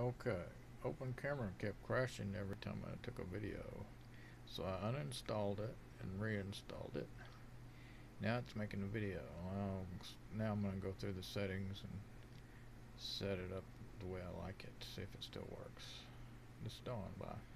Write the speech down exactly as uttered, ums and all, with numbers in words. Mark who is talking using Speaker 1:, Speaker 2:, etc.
Speaker 1: Okay, open camera kept crashing every time I took a video, so I uninstalled it and reinstalled it. Now it's making a video. I'll, now I'm going to go through the settings and set it up the way I like it, see if it still works. It's still on. Bye.